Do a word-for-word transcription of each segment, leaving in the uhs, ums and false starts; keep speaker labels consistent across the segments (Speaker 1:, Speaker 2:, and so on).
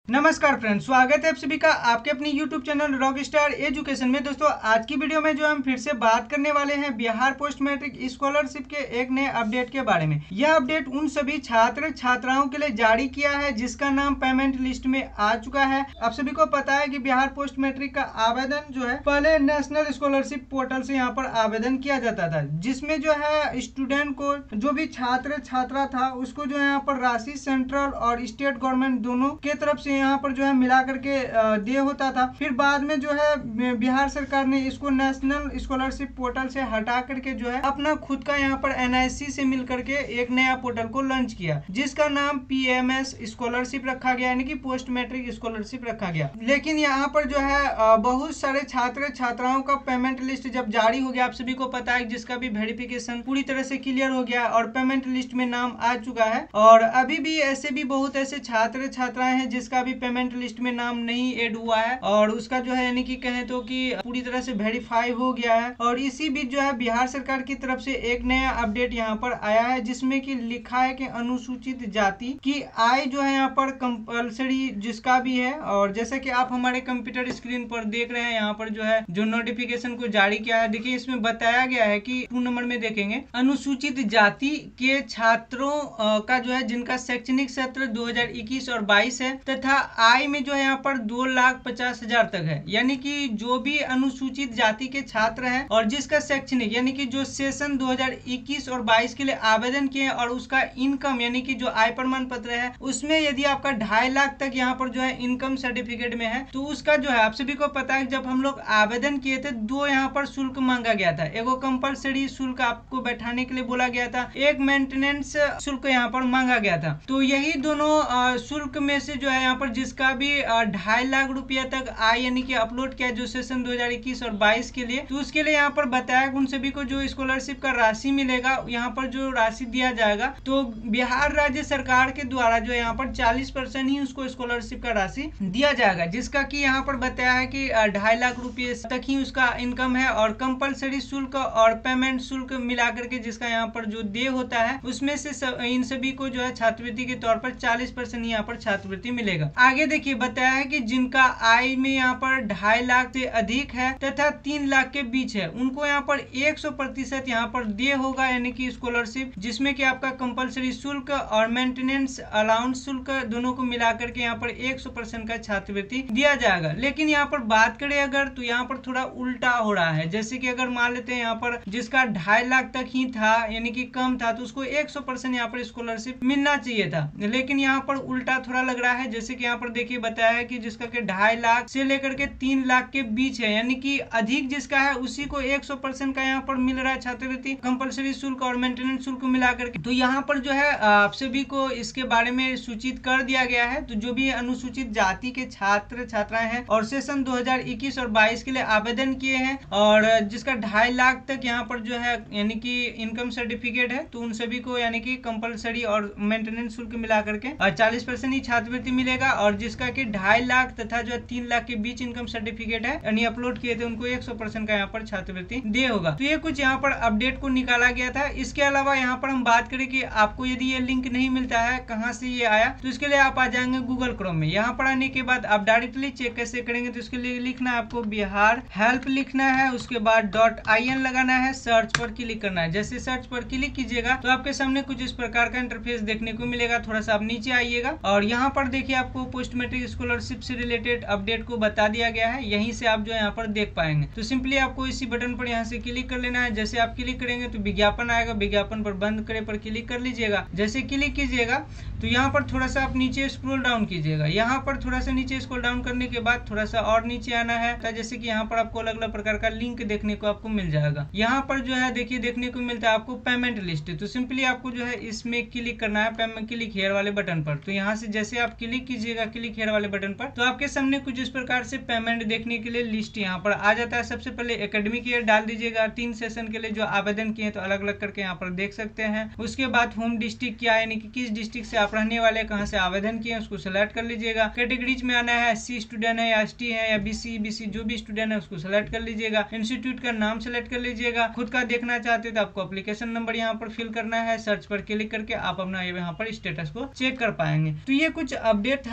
Speaker 1: नमस्कार फ्रेंड्स, स्वागत है आप सभी का आपके अपनी यूट्यूब चैनल रॉकस्टार एजुकेशन में। दोस्तों, आज की वीडियो में जो हम फिर से बात करने वाले हैं बिहार पोस्ट मैट्रिक स्कॉलरशिप के एक नए अपडेट के बारे में। यह अपडेट उन सभी छात्र छात्राओं के लिए जारी किया है जिसका नाम पेमेंट लिस्ट में आ चुका है। आप सभी को पता है कि बिहार पोस्ट मैट्रिक का आवेदन जो है पहले नेशनल स्कॉलरशिप पोर्टल से यहाँ पर आवेदन किया जाता था, जिसमें जो है स्टूडेंट को जो भी छात्र छात्रा था उसको जो है यहाँ पर राशि सेंट्रल और स्टेट गवर्नमेंट दोनों के तरफ से यहाँ पर जो है मिला करके दे होता था। फिर बाद में जो है बिहार सरकार ने इसको नेशनल स्कॉलरशिप पोर्टल से हटा करके जो है अपना खुद का यहाँ पर एन आई सी से मिल करके एक नया पोर्टल को लॉन्च किया, जिसका नाम पी एम एस स्कॉलरशिप रखा गया, यानी कि पोस्ट मैट्रिक स्कॉलरशिप रखा गया। लेकिन यहाँ पर जो है बहुत सारे छात्र छात्राओं का पेमेंट लिस्ट जब जारी हो गया, आप सभी को पता है जिसका भी वेरिफिकेशन पूरी तरह से क्लियर हो गया और पेमेंट लिस्ट में नाम आ चुका है। और अभी भी ऐसे भी बहुत ऐसे छात्र छात्राएं हैं जिसका भी पेमेंट लिस्ट में नाम नहीं ऐड हुआ है और उसका जो है यानी कि कहें तो कि पूरी तरह से वेरीफाई हो गया है। और इसी बीच जो है बिहार सरकार की तरफ से एक नया अपडेट यहाँ पर आया है, जिसमें कि लिखा है कि अनुसूचित जाति की आय जो है यहाँ पर कंपलसरी जिसका भी है। और जैसे कि आप हमारे कंप्यूटर स्क्रीन पर देख रहे हैं, यहाँ पर जो है जो नोटिफिकेशन को जारी किया है, देखिए इसमें बताया गया है कि टू नंबर में देखेंगे अनुसूचित जाति के छात्रों का जो है जिनका शैक्षणिक सत्र दो हजार इक्कीस और बाईस है तथा आय में जो है यहाँ पर दो लाख पचास हजार तक है, यानी कि जो भी अनुसूचित जाति के छात्र हैं और जिसका शैक्षणिक यानी कि जो सेशन दो हजार इक्कीस और बाईस के लिए आवेदन किए और उसका इनकम यानी कि जो आय प्रमाण पत्र है उसमें यदि आपका ढाई लाख तक यहाँ पर जो है इनकम सर्टिफिकेट में है तो उसका जो है आप सभी को पता है जब हम लोग आवेदन किए थे दो यहाँ पर शुल्क मांगा गया था। एगो कंपलसरी शुल्क आपको बैठाने के लिए बोला गया था, एक मेंटेनेंस शुल्क यहाँ पर मांगा गया था। तो यही दोनों शुल्क में से जो है यहाँ पर जिसका भी ढाई लाख रुपया तक आय यानी कि अपलोड किया जो सेशन दो हजार इक्कीस और बाईस के लिए, तो उसके लिए यहाँ पर बताया उन सभी को जो स्कॉलरशिप का राशि मिलेगा, यहाँ पर जो राशि दिया जाएगा तो बिहार राज्य सरकार के द्वारा जो यहाँ पर चालीस परसेंट ही उसको स्कॉलरशिप का राशि दिया जाएगा, जिसका कि यहाँ पर बताया है कि ढाई लाख रुपये तक ही उसका इनकम है। और कंपलसरी शुल्क और पेमेंट शुल्क मिलाकर के जिसका यहाँ पर जो दे होता है उसमें से सब, इन सभी को जो है छात्रवृत्ति के तौर पर चालीस परसेंट यहाँ पर छात्रवृत्ति मिलेगा। आगे देखिए बताया है कि जिनका आय में यहाँ पर ढाई लाख से अधिक है तथा तीन लाख के बीच है उनको यहाँ पर एक सौ प्रतिशत यहाँ पर दे होगा, यानी कि स्कॉलरशिप, जिसमें कि आपका कंपलसरी शुल्क और मेंटेनेंस अलाउंस शुल्क दोनों को मिलाकर के यहाँ पर एक सौ परसेंट का छात्रवृत्ति दिया जाएगा। लेकिन यहाँ पर बात करें अगर तो यहाँ पर थोड़ा उल्टा हो रहा है, जैसे कि अगर मान लेते हैं यहाँ पर जिसका ढाई लाख तक ही था यानी कि कम था तो उसको एक सौ परसेंट यहाँ पर स्कॉलरशिप मिलना चाहिए था, लेकिन यहाँ पर उल्टा थोड़ा लग रहा है। जैसे कि यहाँ पर देखिए बताया है कि जिसका के ढाई लाख से लेकर के तीन लाख के बीच है, यानी कि अधिक जिसका है उसी को एक सौ परसेंट का यहाँ पर मिल रहा है छात्रवृत्ति कंपलसरी शुल्क और मेंटेनेंस शुल्क मिलाकर के। तो यहाँ पर जो है आप सभी को इसके बारे में सूचित कर दिया गया है। तो जो भी अनुसूचित जाति के छात्र छात्राएं हैं और सेशन दो हजार इक्कीस और बाईस के लिए आवेदन किए हैं और जिसका ढाई लाख तक यहाँ पर जो है यानी कि इनकम सर्टिफिकेट है, तो उन सभी को यानी कि कंपलसरी और मेंटेनेंस शुल्क मिला करके चालीस परसेंट ही छात्रवृत्ति मिलेगा। और जिसका कि ढाई लाख तथा जो तीन लाख के बीच इनकम सर्टिफिकेट है यानी अपलोड किए थे उनको एक सौ परसेंट का यहाँ पर छात्रवृत्ति दे होगा। तो ये कुछ यहाँ पर अपडेट को निकाला गया था। इसके अलावा यहाँ पर हम बात करें कि आपको यदि ये लिंक नहीं मिलता है कहाँ से ये आया, तो इसके लिए आप आ जाएंगे गूगल क्रोम में। यहाँ पर आने के बाद आप डायरेक्टली चेक कैसे करेंगे, तो इसके लिए लिखना है आपको बिहार हेल्प लिखना है, उसके बाद डॉट आई एन लगाना है, सर्च पर क्लिक करना है। जैसे सर्च पर क्लिक कीजिएगा तो आपके सामने कुछ इस प्रकार का इंटरफेस देखने को मिलेगा। थोड़ा सा आप नीचे आइएगा और यहाँ पर देखिए आपको पोस्ट मैट्रिक स्कॉलरशिप से रिलेटेड अपडेट को बता दिया गया है, यहीं से आप जो है यहाँ पर देख पाएंगे। तो सिंपली आपको इसी बटन पर यहाँ से क्लिक कर लेना है। जैसे आप क्लिक करेंगे तो विज्ञापन आएगा, विज्ञापन पर बंद करे पर क्लिक कर लीजिएगा। जैसे क्लिक कीजिएगा तो यहाँ पर थोड़ा सा आप नीचे स्क्रॉल डाउन कीजिएगा। यहाँ पर थोड़ा सा नीचे स्क्रॉल डाउन करने के बाद थोड़ा सा और नीचे आना है, जैसे कि यहाँ पर आपको अलग अलग प्रकार का लिंक देखने को आपको मिल जाएगा। यहाँ पर जो है देखिए देखने को मिलता है आपको पेमेंट लिस्ट। तो सिंपली आपको जो है इसमें क्लिक करना है, पेमेंट क्लिक हेयर वाले बटन पर। तो यहाँ से जैसे आप क्लिक कीजिएगा क्लिक हेयर वाले बटन पर तो आपके सामने कुछ इस प्रकार से पेमेंट देखने के लिए लिस्ट यहाँ पर आ जाता है। सबसे पहले एकेडमिक ईयर डाल दीजिएगा, तीन सेशन के लिए जो आवेदन किए तो अलग अलग करके यहाँ पर देख सकते हैं। उसके बाद होम डिस्ट्रिक्ट क्या है, यानी कि किस डिस्ट्रिक्ट से आप रहने वाले, कहाँ से आवेदन किए उसको सिलेक्ट कर लीजिएगा। कैटेगरीज में आना है, एस सी स्टूडेंट है या एस टी है या बी सी बी सी जो भी स्टूडेंट है उसको सिलेक्ट कर लीजिएगा। इंस्टीट्यूट का नाम सिलेक्ट कर लीजिएगा। खुद का देखना चाहते तो आपको एप्लीकेशन नंबर यहाँ पर फिल करना है। सर्च पर क्लिक करके आप अपना यहाँ पर स्टेटस को चेक कर पाएंगे। तो ये कुछ अपडेट था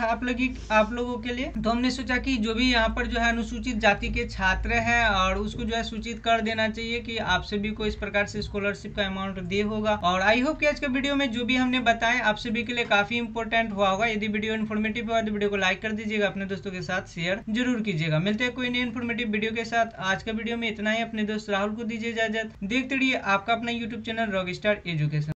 Speaker 1: आप लोग आप लोगों के लिए। तो हमने सोचा कि जो भी यहाँ पर जो है अनुसूचित जाति के छात्र हैं और उसको जो है सूचित कर देना चाहिए कि आप सभी को इस प्रकार से स्कॉलरशिप का अमाउंट दे होगा। और आई होप कि आज के वीडियो में जो भी हमने बताया आप सभी के लिए काफी इंपॉर्टेंट हुआ होगा। यदि वीडियो इन्फॉर्मेटिव हुआ तो वीडियो को लाइक कर दीजिएगा, अपने दोस्तों के साथ शेयर जरूर कीजिएगा। मिलते हैं कोई नई इन्फॉर्मेटिव वीडियो के साथ। आज का वीडियो में इतना ही। अपने दोस्त राहुल को दीजिए इजाजत। देखते रहिए आपका अपना यूट्यूब चैनल रॉकस्टार एजुकेशन।